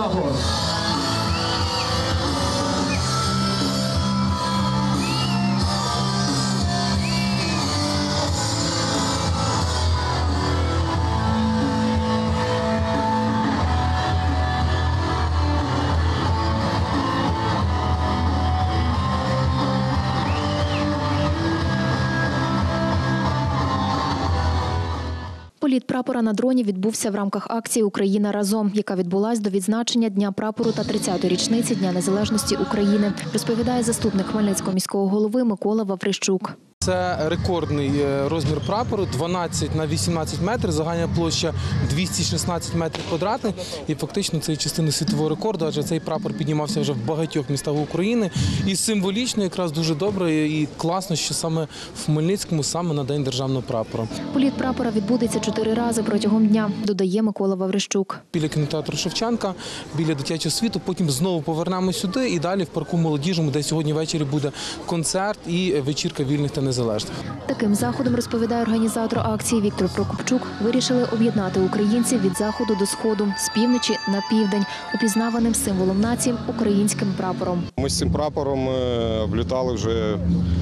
прапор. Політ прапора на дроні відбувся в рамках акції «Україна разом», яка відбулась до відзначення Дня прапору та 30-ї річниці Дня незалежності України, розповідає заступник Хмельницького міського голови Микола Ваврищук. Це рекордний розмір прапору – 12 на 18 метрів, загальна площа 216 метрів квадратних. І фактично це є частина світового рекорду, адже цей прапор піднімався вже в багатьох містах України. І символічно якраз дуже добре і класно, що саме в Хмельницькому, саме на День державного прапора. Політ прапора відбудеться 4 рази протягом дня, додає Микола Ваврищук. Біля кінотеатру Шевченка, біля дитячого світу, потім знову повернемо сюди і далі в парку Молодіжному, де сьогодні ввечері буде концерт і вечірка вільних та незалежних. Таким заходом, розповідає організатор акції Віктор Прокопчук, вирішили об'єднати українців від заходу до сходу, з півночі на південь, упізнаваним символом нації – українським прапором. Ми з цим прапором облітали вже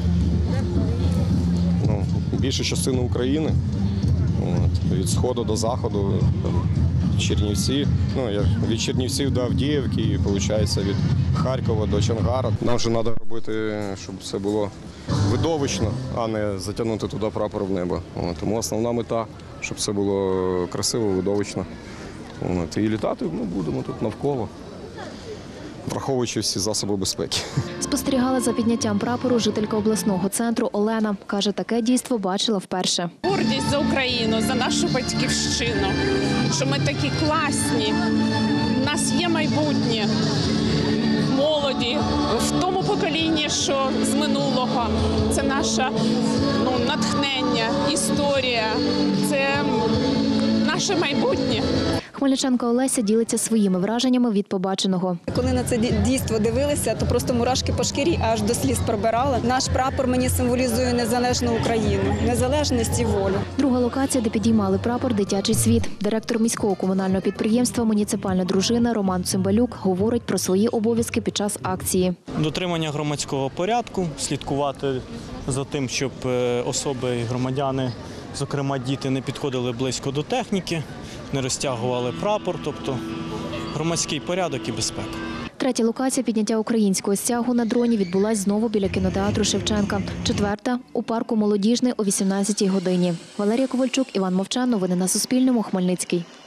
більшу частину України, від сходу до заходу, Чернівці, від Чернівців до Авдіївки, і, виходить, від Харкова до Чонгара. Нам вже треба робити, щоб це було видовищно, а не затягнути туди прапор в небо. Тому основна мета, щоб це було красиво, видовищно. І літати ми будемо тут навколо, враховуючи всі засоби безпеки. Спостерігала за підняттям прапору жителька обласного центру Олена. Каже, таке дійство бачила вперше. Гордість за Україну, за нашу батьківщину, що ми такі класні, у нас є майбутнє. Молоді, в тому поколінні, що з минулого. Це наше натхнення, історія, це наше майбутнє. Хмельничанка Олеся ділиться своїми враженнями від побаченого. Коли на це дійство дивилися, то просто мурашки по шкірі аж до сліз пробирали. Наш прапор мені символізує незалежну Україну, незалежність і волю. Друга локація, де підіймали прапор – дитячий світ. Директор міського комунального підприємства «Муніципальна дружина» Роман Цимбалюк говорить про свої обов'язки під час акції. Дотримання громадського порядку, слідкувати за тим, щоб особи і громадяни, зокрема діти, не підходили близько до техніки, не розтягували прапор, тобто громадський порядок і безпека. Третя локація підняття українського стягу на дроні відбулась знову біля кінотеатру Шевченка. Четверта – у парку Молодіжний о 18-й годині. Валерія Ковальчук, Іван Мовчан. Новини на Суспільному. Хмельницький.